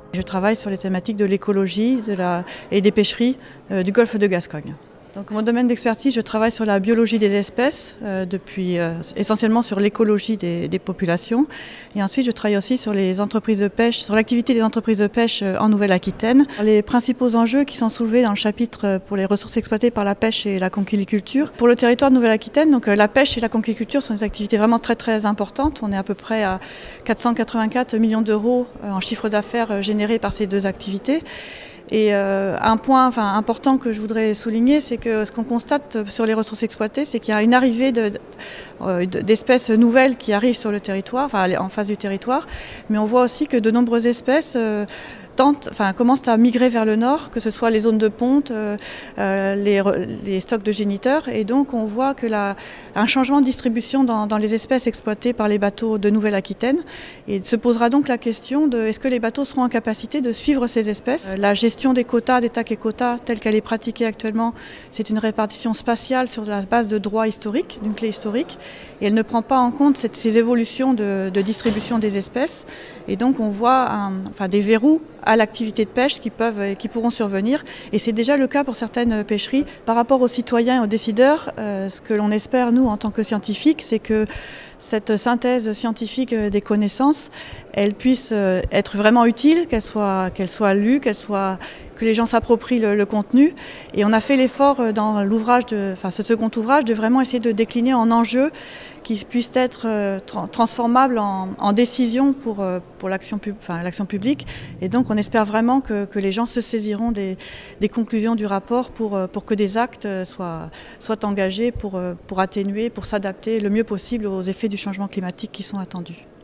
Je travaille sur les thématiques de l'écologie et des pêcheries du golfe de Gascogne. Donc, mon domaine d'expertise, je travaille sur la biologie des espèces, essentiellement sur l'écologie des populations. Et ensuite, je travaille aussi sur les entreprises de pêche, sur l'activité des entreprises de pêche en Nouvelle-Aquitaine. Les principaux enjeux qui sont soulevés dans le chapitre pour les ressources exploitées par la pêche et la conquiliculture. Pour le territoire de Nouvelle-Aquitaine, donc la pêche et la conquiliculture sont des activités vraiment très importantes. On est à peu près à 484 millions d'euros en chiffre d'affaires généré par ces deux activités. Et un point important que je voudrais souligner, c'est que ce qu'on constate sur les ressources exploitées, c'est qu'il y a une arrivée d'espèces nouvelles qui arrivent sur le territoire, en face du territoire, mais on voit aussi que de nombreuses espèces commencent à migrer vers le nord, que ce soit les zones de ponte, les stocks de géniteurs, et donc on voit que un changement de distribution dans les espèces exploitées par les bateaux de Nouvelle-Aquitaine. Et se posera donc la question de est-ce que les bateaux seront en capacité de suivre ces espèces. La gestion des quotas, des TAC et quotas, telle qu'elle est pratiquée actuellement, c'est une répartition spatiale sur la base de droits historiques, d'une clé historique, et elle ne prend pas en compte ces évolutions de distribution des espèces. Et donc on voit des verrous à l'activité de pêche qui pourront survenir. Et c'est déjà le cas pour certaines pêcheries. Par rapport aux citoyens et aux décideurs, ce que l'on espère, nous, en tant que scientifiques, c'est que cette synthèse scientifique des connaissances, elle puisse être vraiment utile, qu'elle soit lue, que les gens s'approprient le contenu. Et on a fait l'effort dans l'ouvrage, ce second ouvrage, de vraiment essayer de décliner en enjeux qui puissent être transformables en décisions pour l'action publique. Et donc on espère vraiment que les gens se saisiront des conclusions du rapport pour que des actes soient engagés pour atténuer, pour s'adapter le mieux possible aux effets du changement climatique qui sont attendus.